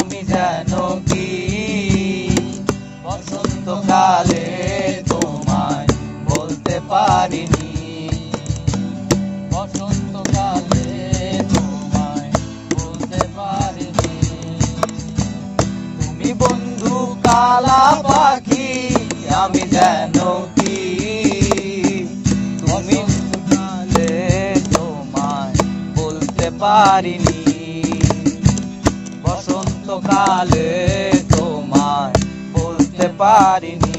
আমি যেন কি বসন্তকালে তোমায় বলতে পারিনি, বসন্তকালে তোমায় বলতে পারিনি। তুমি বন্ধু কালা পাখি, আমি যেন কি তুমি কালে তোমায় বলতে পারিনি, বসন্তকালে তোমায় বলতে পারিনি।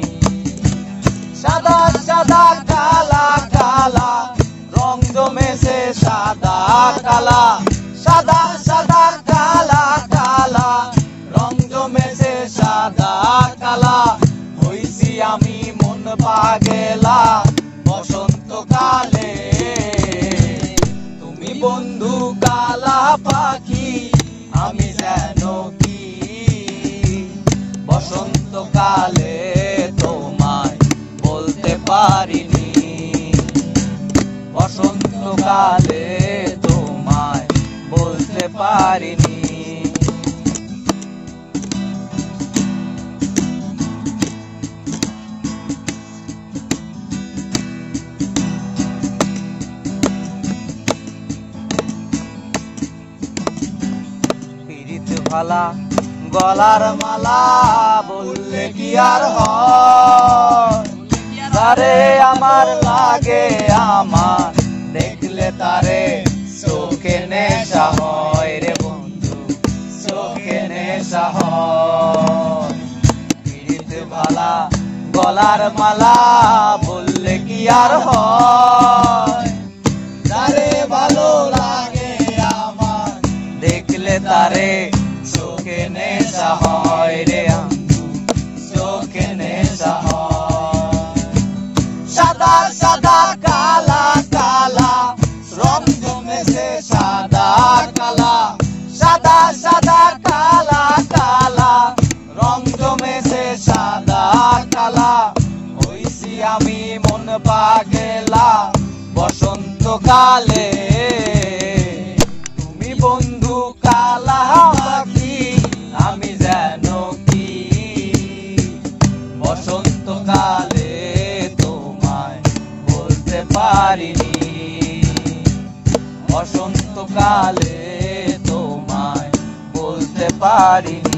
সাদা সাদা কালা কালা রং জমেছে সাদা কালা, সাদা সাদা কালা কালা রং জমেছে সাদা কালা। হইছি আমি মন পাগেলা বসন্তকালে, তুমি বন্ধু কালা পাখি, আমি যেন কি বসন্তকালে তোমায় বলতে পারিনি, বসন্তকালে তোমায় বলতে পারিনি। ভালা গলার মালা বললে কি আর হয়, তারে আমার লাগে আমার দেখলে তারে চোখে নেশা হয় রে বন্ধু, চোখে নেশা হয়। পীড়িত ভালা গলার মালা বললে কি আর হয়, তারে ভালো লাগে আমার দেখলে তারে চোখে নেশা হয় রে বন্ধু, চোখে নেশা হয়। সাদা সাদা কালা কালা রং জমেছে সাদা কালা, সাদা সাদা কালা কালা রং জমেছে সাদা কালা। হইছি আমি মন পাগেলা বসন্তকালে, তুমি বন্ধু কালা পাখি, আমি যেন কি বসন্তকালে তোমায় বলতে পারিনি, বসন্তকালে তোমায় বলতে পারিনি।